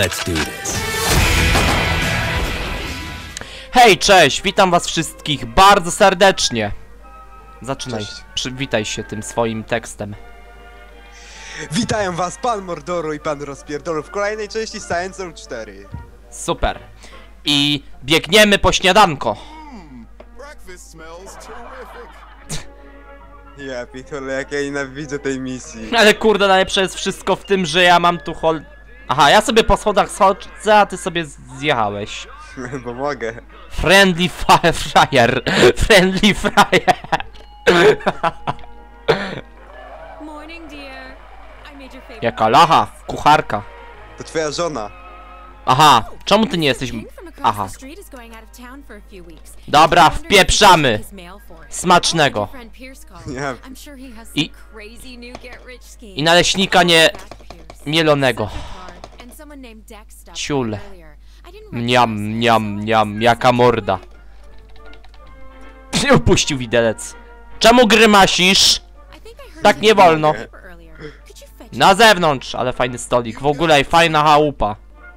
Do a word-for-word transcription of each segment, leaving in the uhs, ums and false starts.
Let's do this. Hej, cześć, witam was wszystkich bardzo serdecznie. Zaczynaj, Cześć. przywitaj się tym swoim tekstem. Witają was pan Mordoru i pan Rozpierdolu w kolejnej części Science Row cztery. Super. I biegniemy po śniadanko. Breakfast smells terrific. Ja pitole, jak ja nienawidzę tej misji. Ale kurde, najlepsze jest wszystko w tym, że ja mam tu hol... Aha, ja sobie po schodach schodzę, a ty sobie zjechałeś. Bo mogę. Friendly fire fryer. Friendly fryer. Morning, dear. I made your favorite. Jaka lacha, kucharka. To twoja żona. Aha, czemu ty nie jesteś... King from across Aha. the street is going out of town for a few weeks. Dobra, I wondered if wpieprzamy. he took his mail for it. Smacznego. My friend Pierce called. Yeah. I'm sure he has I- some crazy new get rich scheme. I naleśnika nie... Back Pierce. mielonego. Second card, and someone named Dex stopped Ciul. by earlier. I didn't recognize Mniam, him, mniam, so I mniam, just jaka morda. Upuścił widelec. Czemu grymasisz? I think I heard Tak you nie wolno. paper earlier. Could you fetch Na zewnątrz, ale fajny stolik. W ogóle fajna chałupa.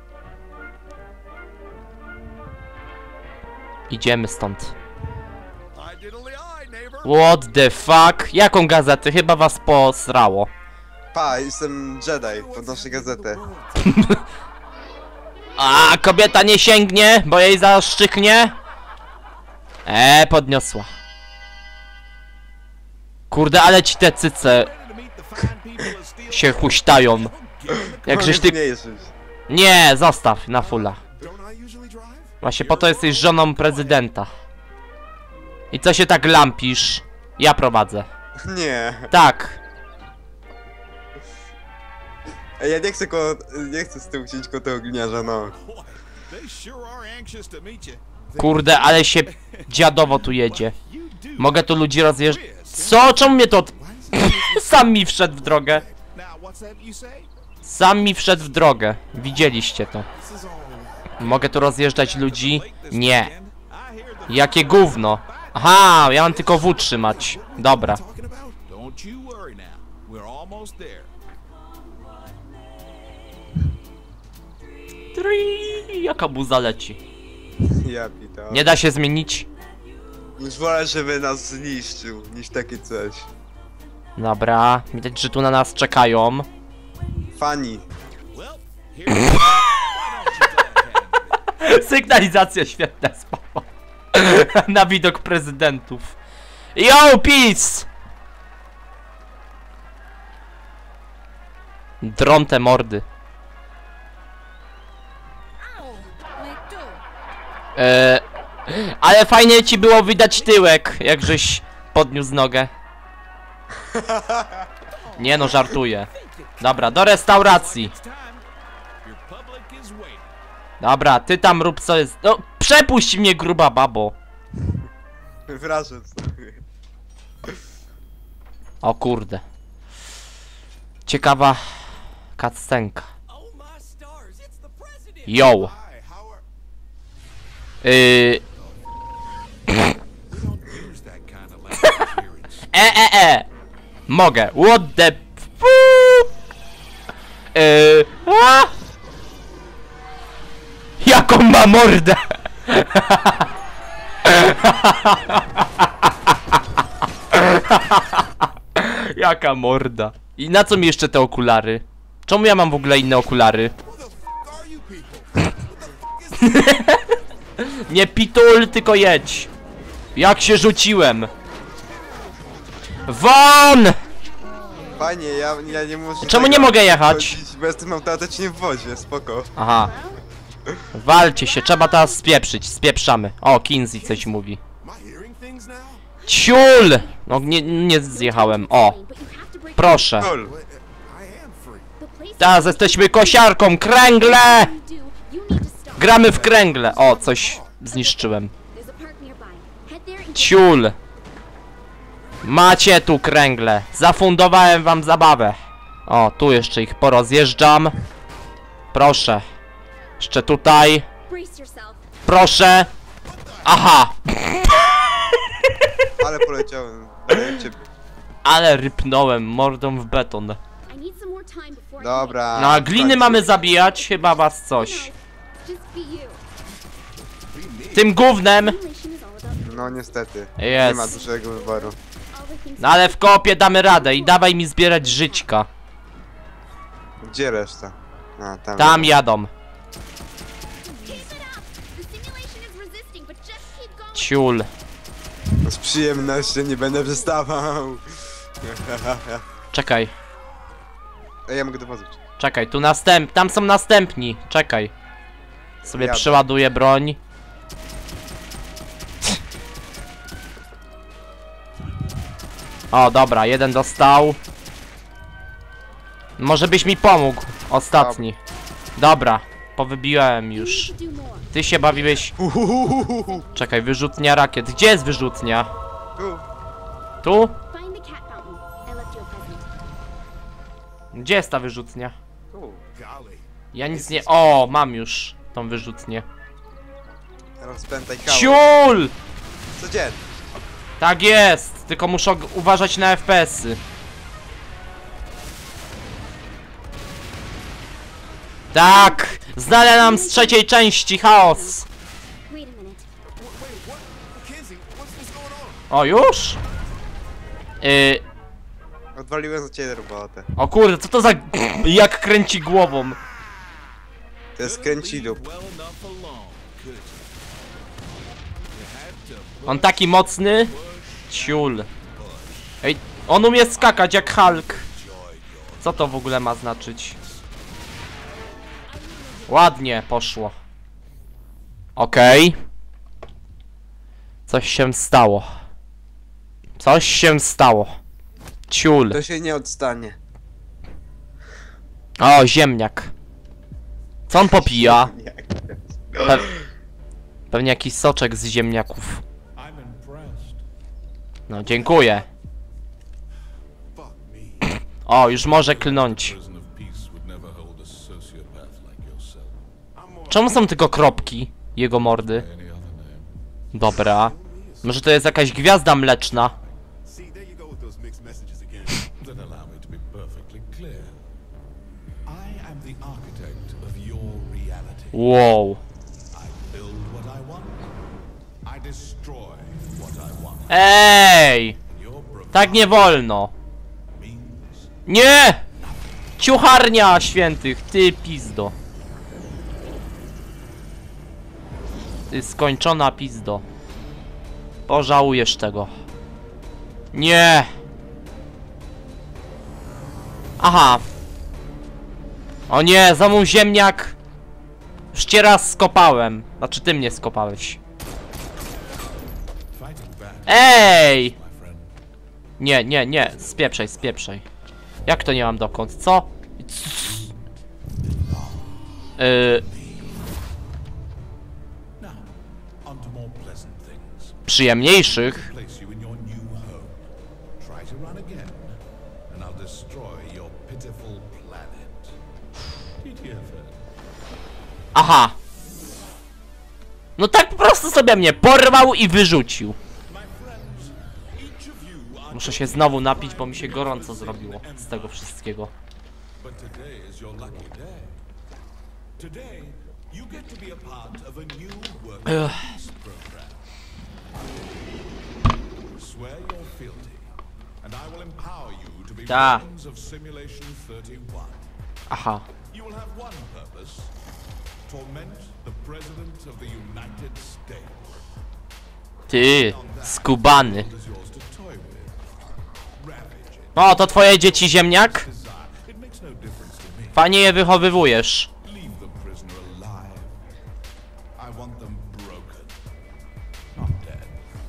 Idziemy stąd. I diddly eye, neighbor. What the fuck? Jaką gazetę? Chyba was posrało. Pa, jestem Jedi, podnoszę gazetę. A kobieta nie sięgnie, bo jej zaszczyknie. Eee, podniosła. Kurde, ale ci te cyce To meet the fine people of Steel. się huśtają. Jak żeś ty... Nie jesteś. Nie, zostaw na fulla. Don't I usually drive? Właśnie po to jesteś żoną prezydenta. I co się tak lampisz? Ja prowadzę. Nie. Tak. Ej, ja nie chcę ko... nie chcę z tyłu chcieć koło tego gliniarza, no. Boy, they sure are anxious to meet you. Kurde, ale się dziadowo tu jedzie. You do. Mogę tu ludzi rozjeżdżać. Co? Czemu mnie to... od- Sam mi wszedł w drogę. Now, what's that you say? Sam mi wszedł w drogę. Widzieliście to. This is all Mogę tu rozjeżdżać ludzi? Nie. weekend. I hear the Jakie gówno. Aha, ja mam tylko W trzymać. Dobra. talking about. Don't you worry now. We're almost there. Tri, jaka buza leci. Ja pitole. Nie da się zmienić. Już wolę, żeby nas zniszczył, niż takie coś. Dobra, widać, że tu na nas czekają. Fani. Well, here. Why don't you tell the Sygnalizacja świetna, spoko. Na widok prezydentów. Yo, peace! Dron te mordy. like do? Eee, ale fajnie ci było widać tyłek, jak żeś podniósł nogę. Nie no, żartuję. Dobra, do restauracji. It's time. Your public is waiting. Dobra, ty tam rób co jest. No, przepuść mnie, gruba babo. Wyrażę sobie. O kurde. Ciekawa cutscenka. Yo. Hi, how are... Yy, We don't use that kind of language here in e, e, e. Mogę. What the... fuck? Yy, a? Jaką ma mordę? Jaka morda. I na co mi jeszcze te okulary? Czemu ja mam w ogóle inne okulary? Who the fuck are you people? Nie pitul, tylko jedź. Jak się rzuciłem. Won! Fajnie, ja, ja nie muszę... Czemu nie tego mogę jechać? chodzić, bo jestem automatycznie w wozie, spoko. Aha. Walcie się, trzeba teraz spieprzyć. Spieprzamy. O, Kinsey coś mówi. Am I hearing things now? Ciul! No nie, nie zjechałem. O, proszę. Kol. Well, I am free. Teraz jesteśmy kosiarką. Kręgle! Gramy w kręgle. O, coś zniszczyłem. Ciul! Macie tu kręgle. Zafundowałem wam zabawę. O, tu jeszcze ich porozjeżdżam. Proszę. Jeszcze tutaj. Proszę. Aha! Ale poleciałem. Ale ciebie. Ale rypnąłem mordą w beton. I need some more more time before I Dobra. No a gliny kończy. mamy zabijać, chyba was coś. Just be you. Tym gównem! Simulation is all about No niestety. Jest. Nie ma dużego wyboru. all the things No ale w koopie damy radę i dawaj mi zbierać żyćka. Gdzie reszta? A, tam. Tam jadą. Keep it up. The simulation is resisting, but just keep going. Ciul. Z przyjemnością nie będę przestawał. Czekaj, Ej, ja mogę dowozić. czekaj, tu następ... Tam są następni. Czekaj. Sobie Jadę. przeładuję broń. O, dobra, jeden dostał. Może byś mi pomógł. Ostatni. Dobra, powybiłem You już. need to do more. Ty się bawiłeś... Czekaj, wyrzutnia rakiet. Gdzie jest wyrzutnia? Tu. Tu? Find the cat fountain. I left you a present. Gdzie jest ta wyrzutnia? Tu. Golly. Ja nic nie... O, mam już tą wyrzutnię. Rozpętaj hałas. Ciul! Codziennie. Tak jest! Tylko muszę og- uważać na F P S-y. Tak! Znale nam z trzeciej części chaos! Wait a minute. Wait, what? Mackenzie, what's, what's going on? O, już? Yy, Odwaliłem za ciebie robotę. o kurde, co to za... Jak kręci głową? To jest kręcidło. Well enough alone, could you? You had to On taki mocny? Ciul. Ej, on umie skakać jak Hulk. Co to w ogóle ma znaczyć? Ładnie poszło. Okej. Coś się stało. Coś się stało. Ciul. To się nie odstanie. O, ziemniak. Co on popija? Pe pewnie jakiś soczek z ziemniaków. I'm impressed. No, dziękuję. Fuck me. O, już może klnąć. Prison of peace would never hold a sociopath like yourself. I'm more Czemu są tylko kropki? Jego mordy. Any other name? Dobra. Może to jest jakaś gwiazda mleczna? See, there you go with those mixed messages again. Then allow me to be perfectly clear. I am the architect of your reality. Wow. I build what I want. I destroy what I want. Ej! Your bravado Tak nie wolno. means Nie! Ciucharnia świętych, ty pizdo. Ty skończona pizdo. Pożałujesz tego. Nie! Aha. O nie, za mój ziemniak. Już cię raz skopałem. Znaczy ty mnie skopałeś. fighting back, Ej! my friend. Nie, nie, nie, spieprzaj, spieprzaj. Jak to nie mam dokąd, co? Yy, Now, on to more pleasant things. przyjemniejszych. Place you in your new home. Try to run again, and I'll destroy your pitiful planet. Did you ever? Aha. No tak po prostu sobie mnie porwał i wyrzucił. My friends, each of you are Muszę się znowu napić, bo mi się gorąco zrobiło z tego wszystkiego. But today is your lucky day. Today, you get to be a part of a new work Ugh. peace program. Swear you're fealty, and I will empower you to be Ta. weapons of Simulation thirty-one. Aha. You will have one purpose: torment the President of the United States. Ty, skubany. It is yours to toy with. Ravage it, O, to twoje dzieci ziemniak? desire. It makes no difference to me. Fajnie je wychowywujesz. Leave the prisoner alive. I want them broken, not dead.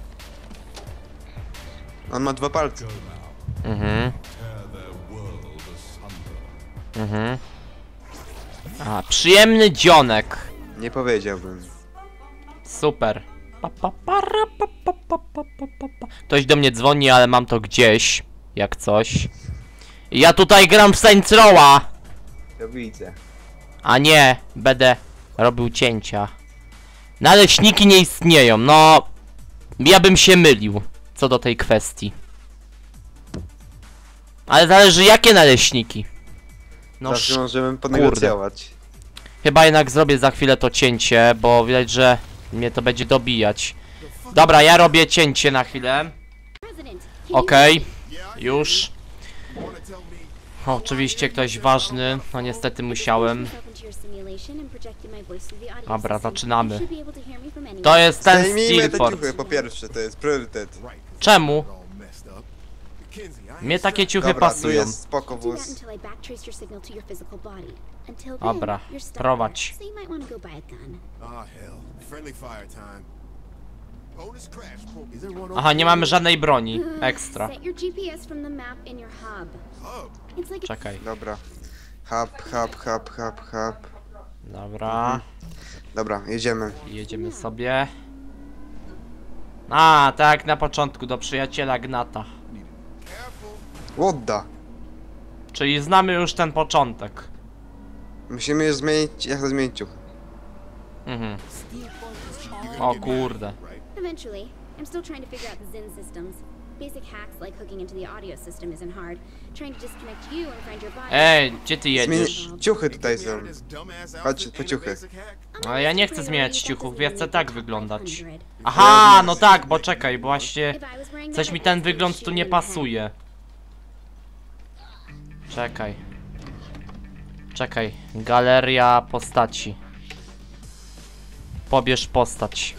On ma dwa palce. Go now. Mhm, Tear their world asunder. mhm. A, przyjemny dzionek. Nie powiedziałbym. Super. Pa, pa, para, pa, pa, pa, pa, pa, pa, pa. Ktoś do mnie dzwoni, ale mam to gdzieś. Jak coś. I ja tutaj gram w Saints Row'a. To widzę. A nie, będę robił cięcia. Naleśniki nie istnieją, no... Ja bym się mylił co do tej kwestii. Ale zależy jakie naleśniki. No Zawsze sz... możemy ponegocjować. Chyba jednak zrobię za chwilę to cięcie, bo widać, że mnie to będzie dobijać. Dobra, ja robię cięcie na chwilę. President, can you Okej, już. Oczywiście ktoś ważny, no niestety musiałem. Dobra, zaczynamy. To jest ten Zdejmijmy te Steelport. ciuchy, po pierwsze, to jest priorytet. Czemu? Mnie takie ciuchy Dobra, tu pasują. jest spoko wóz. Dobra, prowadź. Ah, hell. Friendly fire time. Bonus crash. Is there one Aha, nie mamy żadnej broni. Ekstra. Set your G P S from the map in your hub. hub? It's like a Czekaj. Dobra. Hub, hub, hub, hub, hub. Dobra. Dobra, jedziemy. Jedziemy sobie. A, tak jak na początku, do przyjaciela Gnata. Łoda. Czyli znamy już ten początek. Musimy zmienić, jak to zmienić ciuchy. Mhm. O kurde. Eventually, I'm still trying to figure out the Zin systems. Basic hacks like hooking into the audio system isn't hard. Trying to disconnect you and find your body. Ej, gdzie ty jedziesz? Zmienić ciuchy tutaj są. Chodź, po ciuchy. Ale ja nie chcę zmieniać ciuchów, ja chcę tak wyglądać. Aha, no tak, bo czekaj, bo właśnie coś mi ten wygląd tu nie pasuje. Czekaj. Czekaj, galeria postaci. Pobierz postać.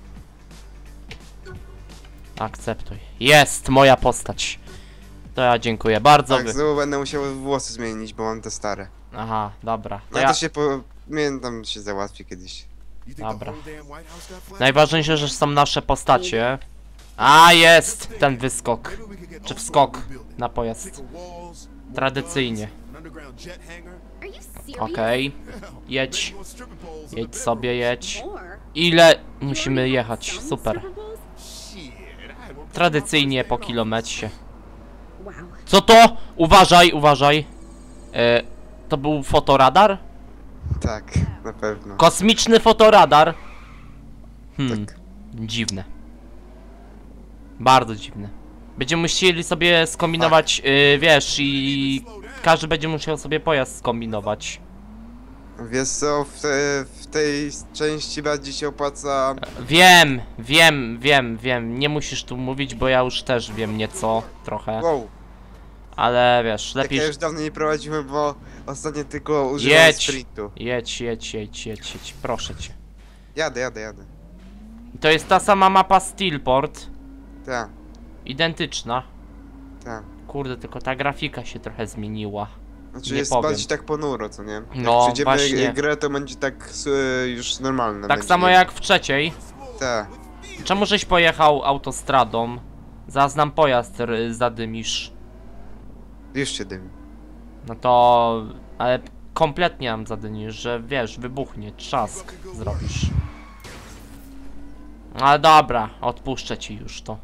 Akceptuj. Jest moja postać. To ja dziękuję bardzo. Tak, Wy... znowu będę musiał włosy zmienić, bo mam te stare. Aha, dobra. To No ja... to się po... Miałem się załatwi kiedyś. You think the Dobra. whole damn White House got flashed? Najważniejsze, że są nasze postacie. A, jest ten wyskok. Maybe we could get Czy off-road wskok rebuilding. na pojazd. Thicker walls, more Tradycyjnie. guns, an underground jet hangar. Are you serious? Okej. Hell, Jedź. maybe on stripper poles in Jedź the sobie, bedrooms. jedź. More? Ile You musimy already have jechać? some Super. stripper poles? Shit, I had one Tradycyjnie po from my first day in kilometrze. Wow. Co to? Uważaj, uważaj. E, to był fotoradar? Tak, na pewno. Kosmiczny fotoradar. Hmm, Tak. dziwne. Bardzo dziwne. Będziemy musieli sobie skombinować, y, wiesz, i każdy będzie musiał sobie pojazd skombinować. Wiesz co, w, te, w tej części bardziej się opłaca... Wiem, wiem, wiem, wiem. Nie musisz tu mówić, bo ja już też wiem nieco, trochę. Wow, Ale wiesz, tak lepiej... ja już dawno nie prowadziłem, bo ostatnio tylko używałem Jedź. sprintu. Jedź, jedź, jedź, jedź, jedź, proszę cię. Jadę, jadę, jadę. To jest ta sama mapa Steelport. Tak, Identyczna. tak. Kurde, tylko ta grafika się trochę zmieniła. Znaczy Nie jest powiem. bardziej tak ponuro, co nie? Jak No, przejdziemy właśnie. grę, to będzie tak e, już normalne. Tak będzie. samo jak w trzeciej. Tak. Czemu żeś pojechał autostradą? Zaraz nam pojazd r- zadymisz. Już się dymi. No to... Ale kompletnie nam zadymisz, że wiesz, wybuchnie, trzask zrobisz. Ale dobra, odpuszczę ci już to.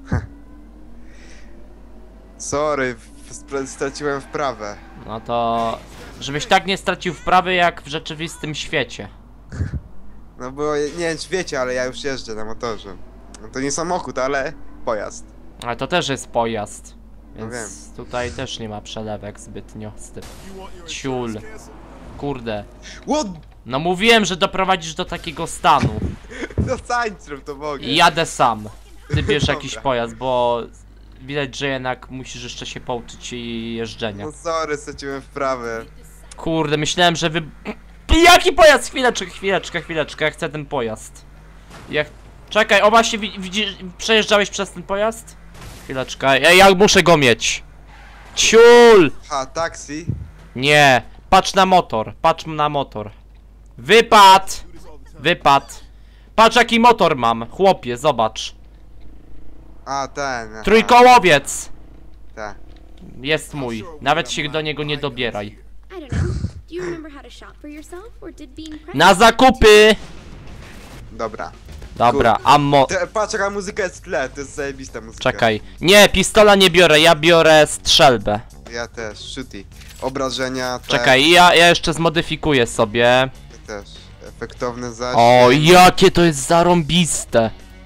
Sorry, w- spra- straciłem wprawę. No to... Żebyś tak nie stracił wprawy jak w rzeczywistym świecie. No bo nie wiem czy wiecie, ale ja już jeżdżę na motorze. No to nie samochód, ale pojazd. Ale to też jest pojazd. No Więc tutaj też nie ma przelewek zbytnio z tym. You want your Ciul. insurance canceled? Kurde. What? No mówiłem, że doprowadzisz do takiego stanu. No tańczę, to mogę. I jadę sam. Ty bierz Dobra. jakiś pojazd, bo widać, że jednak musisz jeszcze się pouczyć i jeżdżenia. No sorry, straciłem wprawę. Kurde, myślałem, że wy... Jaki pojazd? Chwileczkę, chwileczkę, chwileczkę, ja chcę ten pojazd. Jak... Czekaj, o właśnie, wi- widzisz, przejeżdżałeś przez ten pojazd? Chwileczkę, ja, ja muszę go mieć. Ciul! Ha, taksi. Nie, patrz na motor, patrz na motor. Wypad! Wypad. Patrz jaki motor mam, chłopie, zobacz. A, ten. aha, Trójkołowiec! Tak. Jest mój, nawet się do niego nie dobieraj. I don't know. Do you remember how to shop for yourself, or did being pregnant? Na zakupy! Dobra. Dobra, ammo... Te, patrz jaka muzyka jest w tle, to jest zajebista muzyka. Czekaj. Nie, pistola nie biorę, ja biorę strzelbę. Ja też, shooty. Obrażenia, te, Czekaj, ja, ja jeszcze zmodyfikuję sobie. Ja też. Efektowny zaś. O, jakie to jest zarąbiste.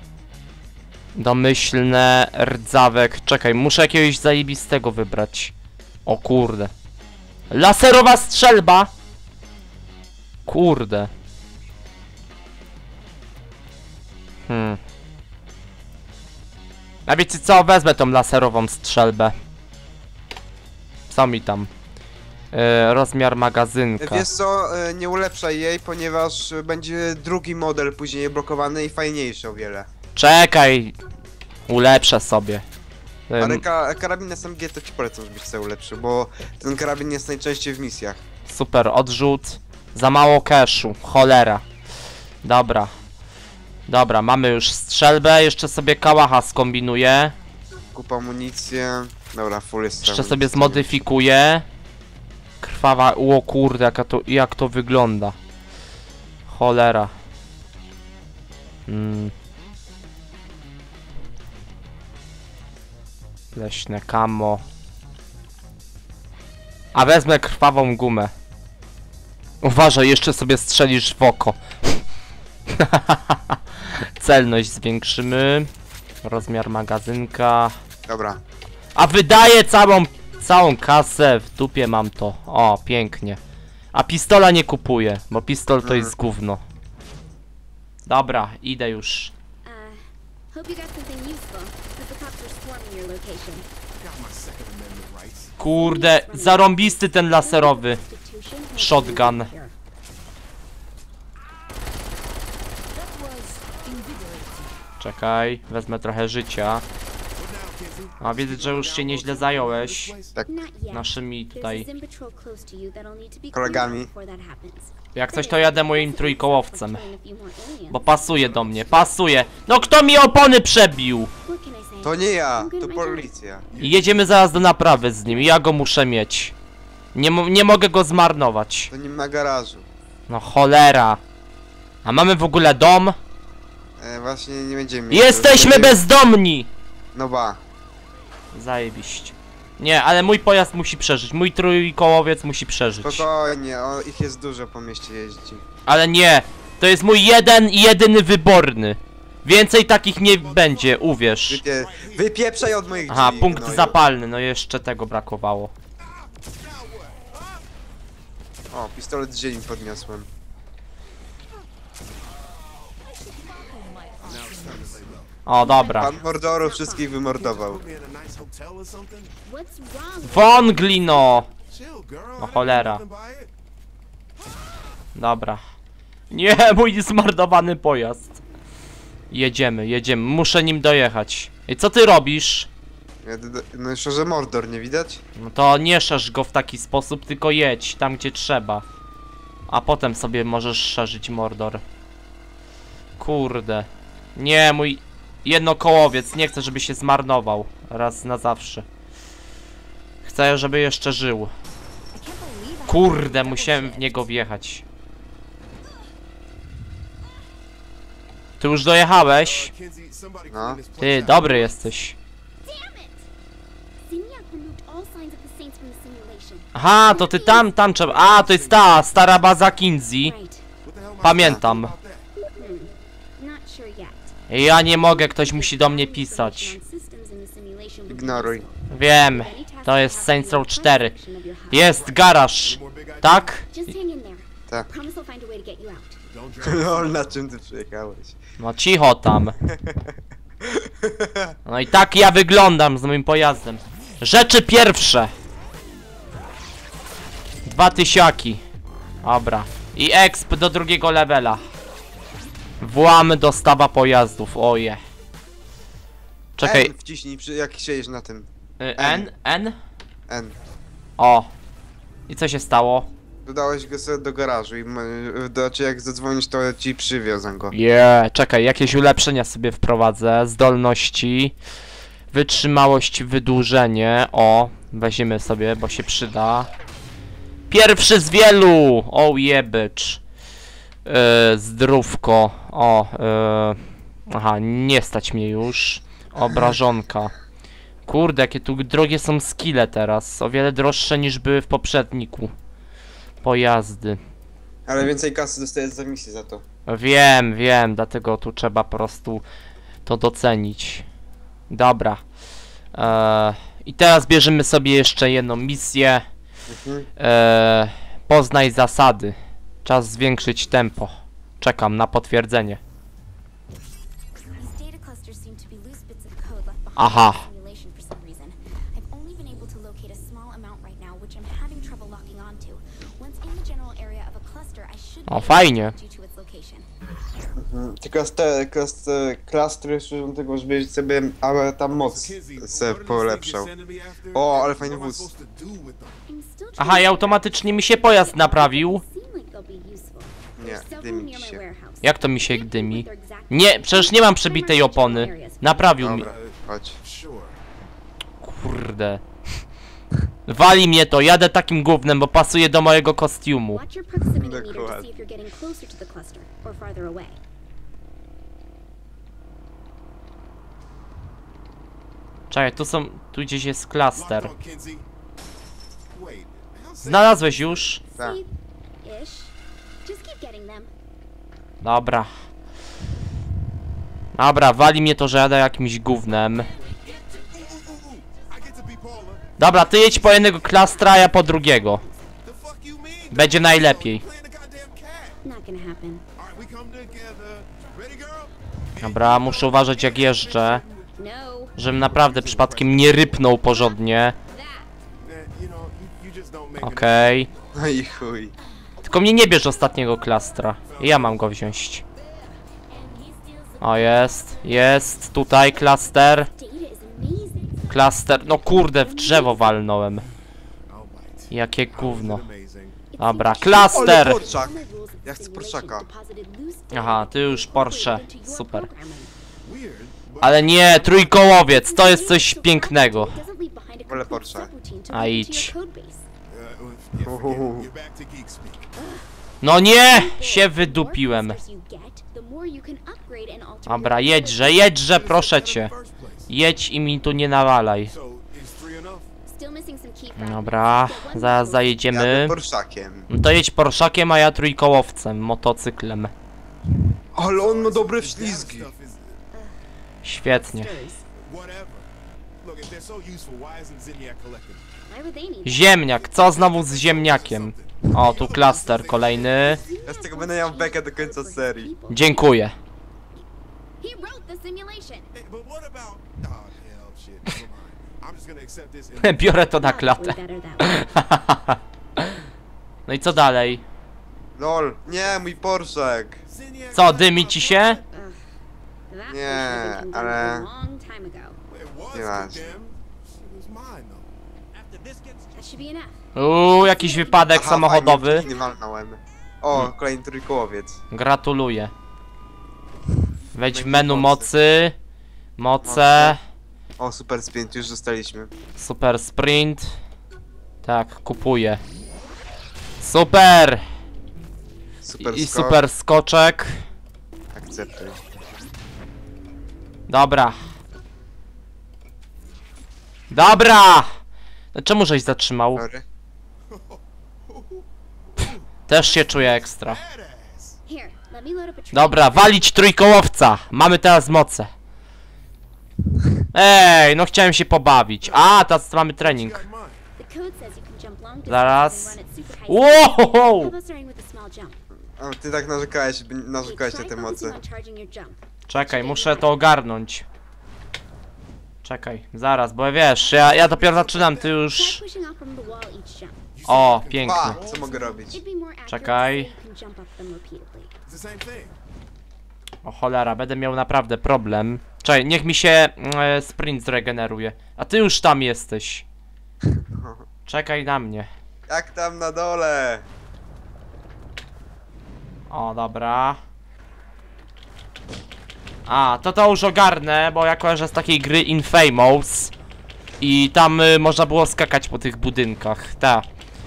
Domyślne, rdzawek. Czekaj, muszę jakiegoś zajebistego wybrać. O kurde. Laserowa strzelba! Kurde. Hmm. A wiecie co? Wezmę tą laserową strzelbę. Co mi tam? Yy, rozmiar magazynka. Wiesz co, e, nie ulepszaj jej, ponieważ będzie drugi model później blokowany i fajniejszy o wiele. Czekaj. Ulepszę sobie. Ym, Ale ka karabin S M G to ci polecam, żebyś sobie ulepszył, bo ten karabin jest najczęściej w misjach. Super, odrzut. Za mało cashu, cholera. Dobra. Dobra, mamy już strzelbę, jeszcze sobie kałacha skombinuję. Kup amunicję. Dobra, full jest. Jeszcze amunicji. sobie zmodyfikuję. Krwawa, o kurde, jaka to, jak to wygląda. Cholera. Mm. Leśne kamo. A wezmę krwawą gumę. Uważaj, jeszcze sobie strzelisz w oko. Celność zwiększymy. Rozmiar magazynka. Dobra. A wydaję całą, całą kasę. W dupie mam to. O, pięknie. A pistola nie kupuję, bo pistol to jest gówno. Dobra, idę już. Uh, hope you got something useful, because the cops are swarming your location. Got my Second Amendment rights. Kurde, zarąbisty ten laserowy shotgun. Czekaj, wezmę trochę życia. A widzę, że już się nieźle zająłeś Tak. naszymi tutaj. Kolegami. Jak coś to jadę moim trójkołowcem. Bo pasuje do mnie, pasuje. No kto mi opony przebił? To nie ja, to policja. I jedziemy zaraz do naprawy z nim, ja go muszę mieć. Nie, mo nie mogę go zmarnować. To nie ma garażu. No cholera. A mamy w ogóle dom? E, właśnie nie będziemy mieć. Jesteśmy Będzie- bezdomni! No ba. Zajebiście. Nie, ale mój pojazd musi przeżyć, mój trójkołowiec musi przeżyć. Spokojnie, o, ich jest dużo po mieście jeździ. Ale nie, to jest mój jeden i jedyny wyborny. Więcej takich nie będzie, uwierz. Wypie wypieprzaj od moich drzwi. Aha, punkt gnoju. zapalny, no jeszcze tego brakowało. O, pistolet z ziemi podniosłem. O, dobra. Pan Mordoru wszystkich wymordował. Put me in a nice hotel or something? What's wrong? Won, glino! Chill, girl. No I cholera. didn't do nothing by it. Dobra. Nie, mój zmardowany pojazd. Jedziemy, jedziemy, muszę nim dojechać. I co ty robisz? Ja, d- d- no jeszcze, że Mordor nie widać? No to nie szerz go w taki sposób, tylko jedź tam gdzie trzeba. A potem sobie możesz szerzyć Mordor. Kurde. Nie, mój jednokołowiec, nie chcę, żeby się zmarnował. Raz na zawsze. Chcę, żeby jeszcze żył. Kurde, musiałem w niego wjechać. Ty już dojechałeś? Uh, Kinsey, somebody No. clean this place Ty, out. dobry jesteś. Damn it! Zinyak removed all signs of the Saints from the simulation. Aha, to ty tam, tam trzeba. A, to jest ta stara baza Kinsey. Right. What the hell am I Pamiętam. about that? Not sure yet. Ja nie mogę, ktoś musi do mnie pisać. Ignoruj. Wiem, to jest Saints Row cztery. Jest garaż, tak? Just hang in there. Tak. Promise I'll find a way to get you out. Don't drag Lol, na czym ty przyjechałeś? No cicho tam. No i tak ja wyglądam z moim pojazdem. Rzeczy pierwsze. Dwa tysiaki. Dobra. I exp do drugiego levela. Włam dostawa pojazdów, oje. Czekaj, N wciśnij, przy, jak siedzisz na tym. y, N? N? N. O. I co się stało? Dodałeś go sobie do garażu i m- znaczy jak zadzwonisz, to ci przywiozę go. Yeah, czekaj, jakieś ulepszenia sobie wprowadzę. Zdolności. Wytrzymałość, wydłużenie. O, weźmiemy sobie, bo się przyda. Pierwszy z wielu! Oh yeah, bitch. Yy, zdrówko. O, yy. Aha, nie stać mnie już. Obrażonka. Kurde, jakie tu drogie są skille teraz. O wiele droższe niż były w poprzedniku. Pojazdy. Ale więcej kasy dostajesz za misję za to. Wiem, wiem, dlatego tu trzeba po prostu to docenić. Dobra. Eee, I teraz bierzemy sobie jeszcze jedną misję. Mhm. Eee, poznaj zasady. Czas zwiększyć tempo. Czekam na potwierdzenie. These data clusters seem to be loose bits of code left behind Aha. in the simulation for some reason. I've only been able to locate a small amount right now, which I'm having trouble locking onto. Once in the general area of a cluster, I should be O, able to fajnie. point you to its location. Te klastry, klastry, klastry służą tego, żebyś sobie, ale tam moc se polepszał. O, ale fajny wóz. I'm still trying Aha, i to automatycznie mi się pojazd naprawił. seem like they'll be useful. Nie, There's several dymi near my się. warehouse. Jak to mi się dymi? Nie, przecież nie mam przebitej opony. Naprawił mi. Dobra, chodź. Sure. Kurde. Wali mnie to, jadę takim gównem, bo pasuje do mojego kostiumu. Watch your proximity meter to Dokładnie. see if you're getting closer to the cluster or farther away. Czekaj, tu są, tu gdzieś jest klaster. Locked on, Kinsey. Wait, how safe Znalazłeś już? Tak. Ish. Just keep getting them. Dobra. Dobra, wali mnie to, że jadę jakimś gównem. I get to be Paula? Dobra, ty jedź po jednego klastra, a ja po drugiego. The fuck you mean? Będzie najlepiej. Playing the goddamn cat. Not gonna happen. All right, we come together. Ready, girl? Dobra, muszę uważać jak jeżdżę, No. żebym naprawdę przypadkiem nie rypnął porządnie. That. Eh, you know, you, you just don't make Okej. No i chuj. Tylko mnie nie bierz ostatniego klastra. Ja mam go wziąć. O, jest, jest, tutaj klaster. Data is amazing. Klaster, no kurde, w drzewo walnąłem. All right. Jakie gówno. Amazing. It Dobra, seems klaster! Ale Porszak. all the rules of Ja chcę simulation Porszaka. deposited loose data Aha, ty już Porsche. into your Super. programming. Weird, but Ale nie, trójkołowiec, to jest coś pięknego. It doesn't leave behind a Wolę complete Porsche. subroutine to A link into idź. your codebase. uh, yeah, forget Uhuhu. it. You're back to geek speak. No nie, się The more wydupiłem. clusters you get, the more you can upgrade and alter Dobra, your jedźże, jedźże, proszę cię. Jedź i mi tu nie nawalaj. So, is three enough? Still missing some key fragments. Dobra, Get one zaraz code. zajedziemy. Jadę Porszakiem. No to jedź Porszakiem, a ja trójkołowcem, motocyklem. Ale on ma dobre This data wślizgi. stuff is Świetnie. whatever. Look, if they're so useful, why isn't Zinniac collecting? Why would they need that? Ziemniak, co znowu z ziemniakiem? O, tu klaster kolejny. Ja z tego będę miał bekę do końca serii. Dziękuję. He wrote the simulation. Hey, but what about? Oh hell, shit. Never mind. I'm just gonna accept this. And Biorę to na klatę. Probably better that way. No i co dalej? Lol, nie, mój Porszak. Zinniac. Co, dymi ci się? That one Nie, should have been done ale- a long time ago. It was Nieważne. condemned. It was mine though. That should be enough. Uuu, jakiś wypadek Aha, samochodowy. fajnie, nie walnąłem. O, kolejny trójkołowiec. Gratuluję. Wejdź w menu mocy. Moce. O, super sprint już dostaliśmy. Super sprint. Tak, kupuję. Super! Super I skok. super skoczek. Akceptuj. Dobra. Dobra! No czemu żeś zatrzymał? Sorry. Też się czuję ekstra. Badass. Here, let me load up a train. Dobra, walić trójkołowca. Mamy teraz moce. Ej, no chciałem się pobawić. A, teraz mamy trening. Got mine. The code says you can jump long distances Zaraz. and run at super high speed. How Wow! about starting with a small jump? O, ty tak narzekałeś, by- Okay, narzekałeś na try te focusing moce. on charging your jump. Czekaj, muszę to ogarnąć. Czekaj, zaraz, bo wiesz, ja, ja dopiero zaczynam, ty Try już... pushing off from the wall each jump. O, Pa, pięknie. co mogę robić? It'd be more accurate Czekaj. to say you can jump up them repeatedly. It's the same thing. O cholera, będę miał naprawdę problem. Czekaj, niech mi się e, sprint zregeneruje. A ty już tam jesteś. Czekaj na mnie. Jak tam na dole? O, dobra. A, to to już ogarnę, bo ja kojarzę z takiej gry Infamous. I tam y, można było skakać po tych budynkach, ta.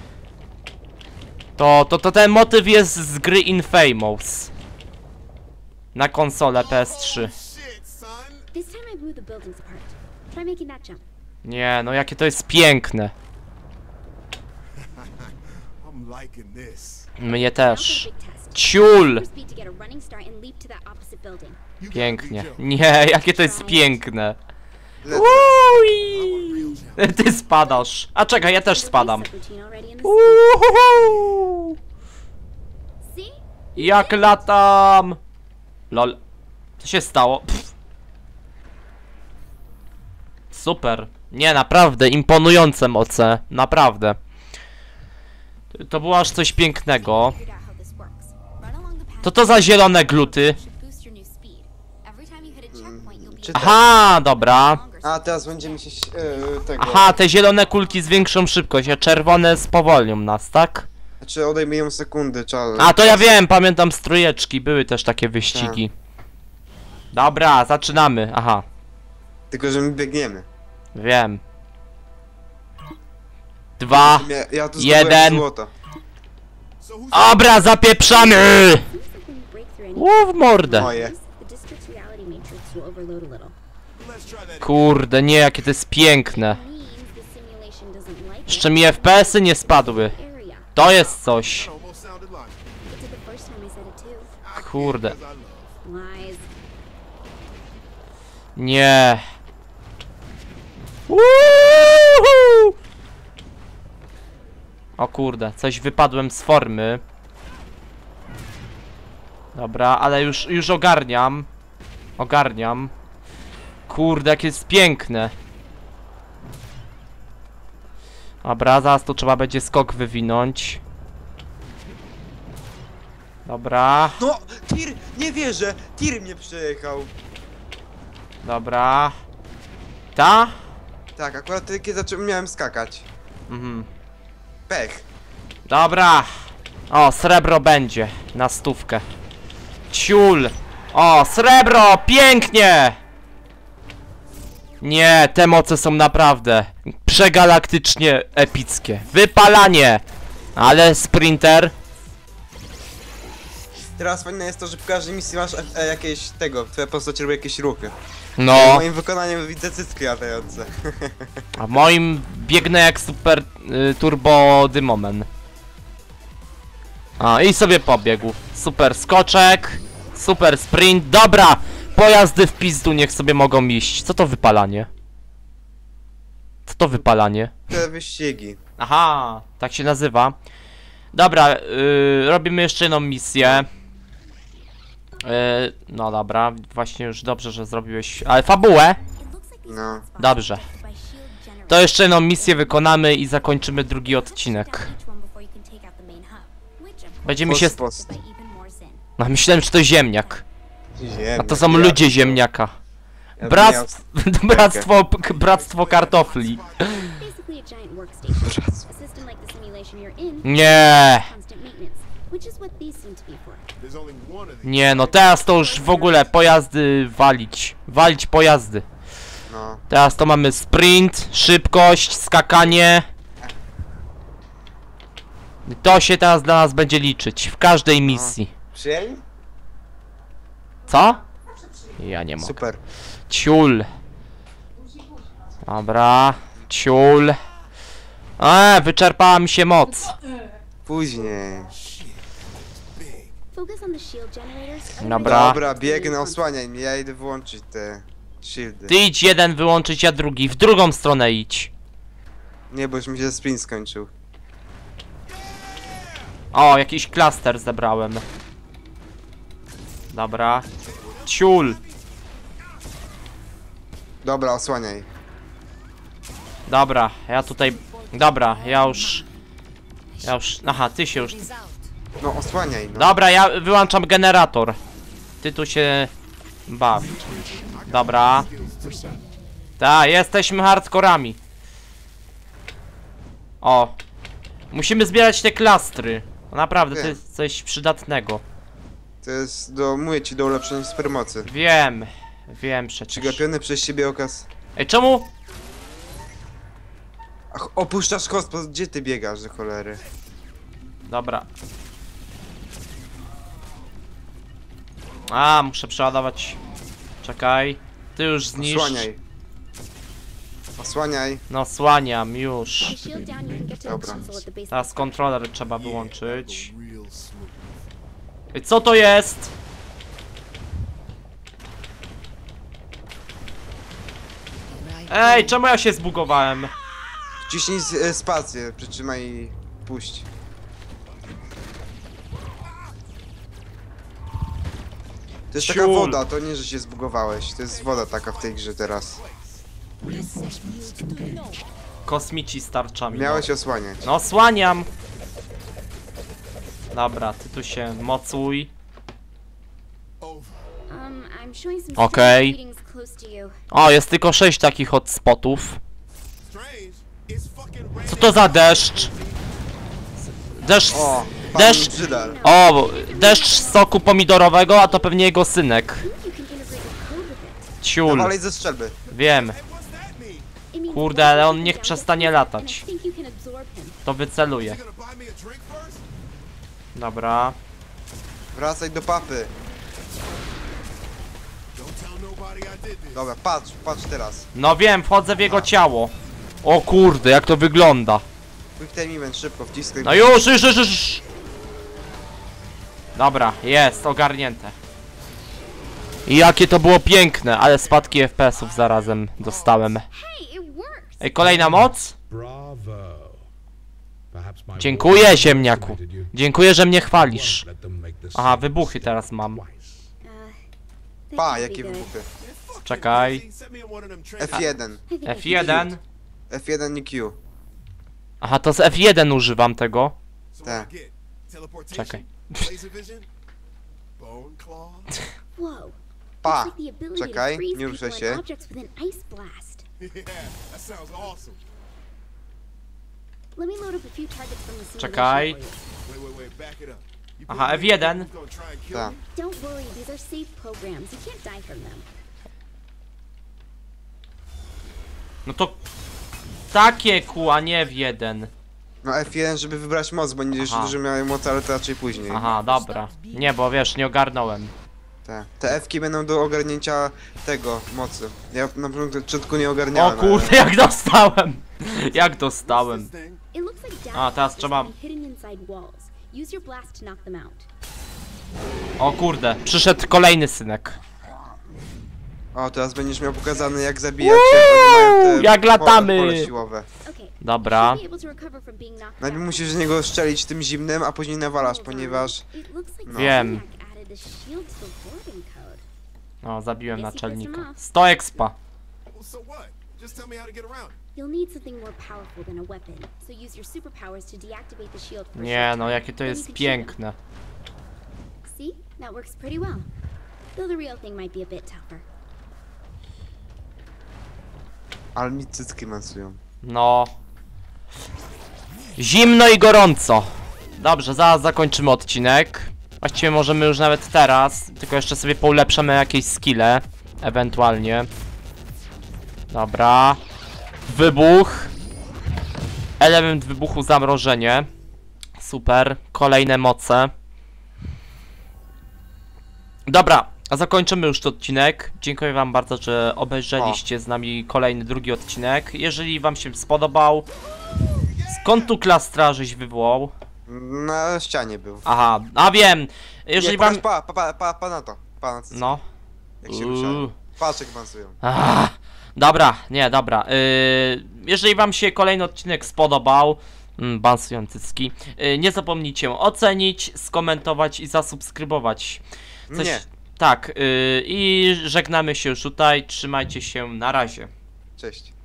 To, to, to ten motyw jest z gry Infamous. Na konsolę P S trzy. Shit, son. This time I blew the buildings apart. Try making that jump. Nie, no jakie to jest piękne. I'm liking this. Mnie Now for the też. big test. Ciul! Super speed to get a running start and leap to that opposite building. You gotta Pięknie. be Joe. Nie, jakie to jest piękne. Lecę. Uii! Ty spadasz. A czekaj, ja też spadam. Subroutine already in the Uhuhu. See? Jak latam! Lol. Co się stało? Pff. Super. Nie, naprawdę, imponujące moce. Naprawdę. To było aż coś pięknego. Figured out how this works. Run along the path To to za zielone gluty. should boost your new speed. Every time you hit a checkpoint, you'll be Czy Aha, dobra. longer. A, teraz będziemy się... Yy, tego... Aha, te zielone kulki zwiększą szybkość, a czerwone spowolnią nas, tak? Znaczy odejmują sekundy, czas. A, to ja wiem, pamiętam strujeczki, były też takie wyścigi. Dobra, zaczynamy, aha, Tylko, że my biegniemy. wiem. Dwa, Ja, ja tu Jeden. zdobyłem złoto. So who's dobra, zapieprzamy! Seems like when you break through any Ło w mordę. Moje. the district's reality matrix will overload a little. let's try that. Kurde, nie, jakie to jest piękne. Means the simulation doesn't like it. Jeszcze mi F P S-y nie spadły. Area. To jest coś. That almost sounded logical. It did the first time I said it too. I can't Kurde. 'cause I love. Lies. Nie. Woohoo! O kurde, coś wypadłem z formy. Dobra, ale już, już ogarniam. Ogarniam. Kurde, jakie jest piękne. Dobra, zaraz to trzeba będzie skok wywinąć. Dobra, No! Tir! Nie wierzę! Tir mnie przejechał! dobra. Ta? Tak, akurat wtedy, kiedy zacząłem, miałem skakać. Mhm. Pech. Dobra. O, srebro będzie. Na stówkę. Ciul. O, srebro! Pięknie! Nie, te moce są naprawdę przegalaktycznie epickie. Wypalanie! Ale sprinter. Teraz fajne jest to, że w każdej misji masz e, jakieś tego, twoja postać robi jakieś ruchy. W No, moim wykonaniu widzę cycki latające. a w moim biegnę jak super y, turbo dymomen. A, i sobie pobiegł. Super skoczek. Super sprint. Dobra! Pojazdy w pizdu niech sobie mogą iść. Co to wypalanie? Co to wypalanie? Te wyścigi. Aha, tak się nazywa. Dobra, yy, robimy jeszcze jedną misję. Yy, no dobra, właśnie już dobrze, że zrobiłeś. Ale fabułę? It looks like these No. hotspots Dobrze. are by shield generators. To jeszcze jedną misję wykonamy i zakończymy drugi odcinek. Each one before you can take out the main hub, which, of course, Będziemy się... Post, post. by even more sin. No, myślałem, że to ziemniak. Ziemia. A to są ludzie ziemniaka. Ja bym Bractwo, bractwo, bractwo kartofli. Basically a giant workstation. A system like the simulation you're in, Nie, constant maintenance, which is what these seem to be for. There's only one of these. nie, no teraz to już w ogóle pojazdy walić. Walić pojazdy. No. Teraz to mamy sprint, szybkość, skakanie. To się teraz dla nas będzie liczyć w każdej misji. Przyjęli? Co? Ja nie mogę. Super. Ciul. Dobra, ciul. Eee, wyczerpała mi się moc. Później. Focus on the shield generators. otherwise Dobra. Dobra, biegnę, osłaniaj mnie, ja idę wyłączyć te shieldy. Ty idź jeden wyłączyć, a drugi. W drugą stronę idź. Nie, bo już mi się sprint skończył. O, jakiś klaster zebrałem. Dobra. Ciul. Dobra, osłaniaj. Dobra, ja tutaj... Dobra, ja już... Ja już... Aha, ty się już... No, osłaniaj, no. Dobra, ja wyłączam generator. Ty tu się... baw. Dobra. Ta, jesteśmy hardkorami. O. Musimy zbierać te klastry. Naprawdę, to Wiem. jest coś przydatnego. To jest do, mówię ci, do ulepszenia supermocy. Wiem. Wiem przecież. Przegapiony przez siebie okaz. Ej, czemu? Ach, opuszczasz kosmos, gdzie ty biegasz, do cholery? Dobra. A, muszę przeładować. Czekaj. Ty już zniszcz. Osłaniaj. Osłaniaj. No, słaniam już. With the shield down, you can get to the Dobra. console at the base. Teraz kontroler trzeba wyłączyć. Real smooth. Ej, co to jest? Ej, czemu ja się zbugowałem? Wciśnij e, spację, przytrzymaj i puść. To jest taka Ciul. woda, to nie, że się zbugowałeś. To jest woda taka w tej grze teraz. Kosmici z tarczami. Miałeś osłaniać. No, no słaniam. Dobra, ty tu się mocuj. Um, I'm showing some Okay. static readings close to you. O, jest tylko sześć takich hotspotów. Strange. It's fucking Co raining. to za deszcz? Deszcz... O, pan Deszcz... Brzydal. O, deszcz z soku pomidorowego, a to pewnie jego synek. You can integrate the code with it. Ciul. Nawalej ze strzelby. Wiem. Hey, what's that mean? It means Kurde, ale on one niech down przestanie and latać. I think you can absorb him. To wyceluje. You gonna buy me a drink first? Dobra. Wracaj do papy. Don't tell nobody I did this. Dobra, patrz, patrz teraz. No wiem, wchodzę w jego ciało. O kurde, jak to wygląda. Quick time event, szybko, wciskaj. No już, już, już, już. Dobra, jest, ogarnięte. I jakie to było piękne, ale spadki F P S-ów zarazem dostałem. Hey, it works. Ej, kolejna moc? Bravo. Perhaps my Dziękuję, word ziemniaku. overestimated you. Dziękuję, że mnie chwalisz. Let them make this Aha, same wybuchy mistake teraz mam. twice. Uh, that Pa, could jakie be good. wybuchy. Man, fuck you, Czekaj. crazy. Set me in one of them trains. F jeden. I think I F jeden. F jeden i Q. Aha, to z F jeden używam tego. So Tak. what I get? Teleportation? Czekaj. Laser vision? Bone claw? Whoa. Pa, Looks like the ability to czekaj, freeze nie ruszaj people and się. objects with an ice blast. Yeah, that sounds awesome. Let me load up a few targets from the simulation Czekaj. for you. Wait, wait, wait, back it up. You Aha, put F me jeden. in, who's gonna try and kill Tak. me? Don't worry, these are safe programs. You can't die from them. No to... Takie kół, a nie w jeden. No F jeden, żeby wybrać moc, bo nie Aha. że miałem moc, ale to raczej później. Aha, dobra. Nie, bo wiesz, nie ogarnąłem. Te, te F-ki będą do ogarnięcia tego, mocy. Ja na początku nie O ogarniałem. kurde, jak dostałem! Jak What's dostałem. this thing? It looks like data A, teraz clusters trzeba- can be hidden inside walls. Use your blast to knock them out. O kurde, przyszedł kolejny synek. Ale... O, teraz będziesz miał pokazane jak zabijać się, oni mają te jak latamy! Pole, pole siłowe. Okay. Dobra. Should be able to recover from being knocked Najpierw out. musisz z niego strzelić tym zimnym, a później nawalasz, ponieważ... It looks like Wiem. Zodiac added a shield to the boarding code. O, zabiłem naczelnika. Yes, you sto expa. Well, so what? Just tell me how to get around. You'll need something more powerful than a weapon, so use your superpowers to deactivate the shield for a Nie short no, time. jakie to Then you jest can shoot him. piękne. See? That works pretty well. Though the real thing might be a bit tougher. Ale mi cycki masują. No. Zimno i gorąco. Dobrze, zaraz zakończymy odcinek. Właściwie możemy już nawet teraz, tylko jeszcze sobie poulepszamy jakieś skille. Ewentualnie. Dobra. Wybuch. Element wybuchu, zamrożenie. Super. Kolejne moce. Dobra, a zakończymy już ten odcinek. Dziękuję wam bardzo, że obejrzeliście z nami kolejny, drugi odcinek. Jeżeli wam się spodobał, skąd tu klastra żeś wywołał? Na ścianie był. Aha, a wiem! Jeżeli Nie, wam... patrz, pa, pa, pa, pa, pa na to. Pa na cycki. No. Jak się Uuu. ruszają. Patrz jak masują. Ah, dobra, nie, dobra. Yy, jeżeli wam się kolejny odcinek spodobał, mm, bansują cycki, yy, nie zapomnijcie ocenić, skomentować i zasubskrybować. Coś... Nie. Tak, yy, i żegnamy się już tutaj. Trzymajcie się, na razie. Cześć.